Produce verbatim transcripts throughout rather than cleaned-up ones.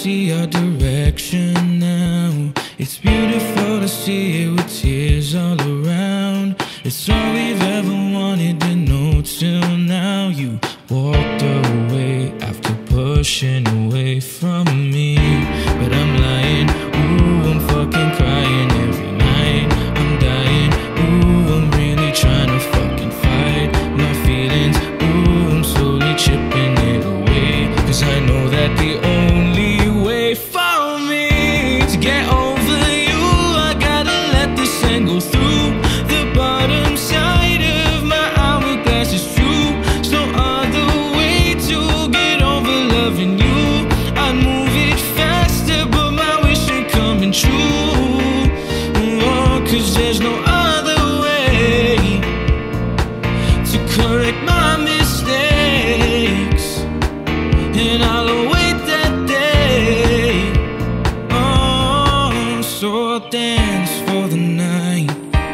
see our direction now. It's beautiful to see it with tears all around. It's all we've ever wanted to know till now. You walked away after pushing away from me, but I'm lying, ooh, I'm fucking crying every night. I'm dying, ooh, I'm really trying to fucking fight my feelings. Ooh, I'm slowly chipping it away, cause I know that the only way for me to get over you, I gotta let this end go through the bottom side of my hourglass. Is true, there's no other way to get over loving you. I'd move it faster, but my wish ain't coming true. Oh, cause there's no other way to correct my mistakes, and I'll await that day. Oh, so I'll dance for the night,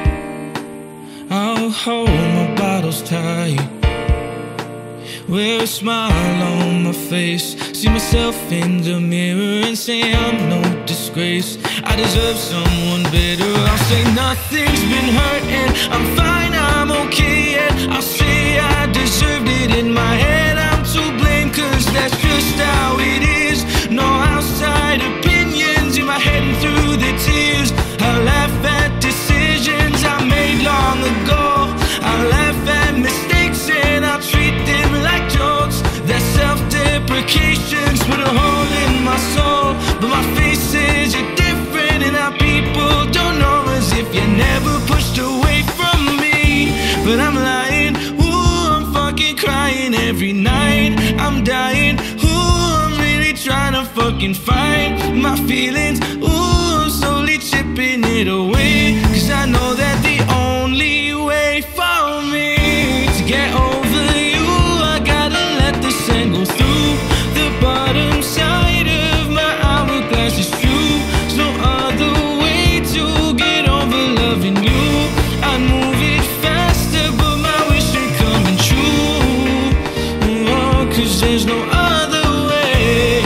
I'll hold my bottles tight, wear a smile on my face, see myself in the mirror and say I'm no disgrace. I deserve someone better. I'll say nothing's been hurt and I'm fine, I'm okay, and I'll say I deserved it. In my head I'm to blame, cause that's just how it is. No outside opinions in my head and through the tears. I laugh at decisions I made long ago. I laugh at mistakes and I'll treat them like jokes. That self-deprecation's put a hole in my soul, but my face says you're different, and how people don't know as if you never pushed away from me. But I'm lying, ooh, I'm fucking crying every night. I'm dying, ooh, I'm really trying to fucking fight my feelings. Ooh, I'm slowly chipping it away, cause I know that the only way for me to get over you, I gotta let this end go through the bottom side of my hourglass. Is true, there's no other way to get over loving you. I'd move it faster, but my wish ain't coming true. Oh, cause there's no other way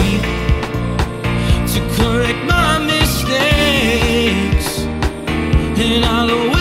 to correct my mistakes, and I'll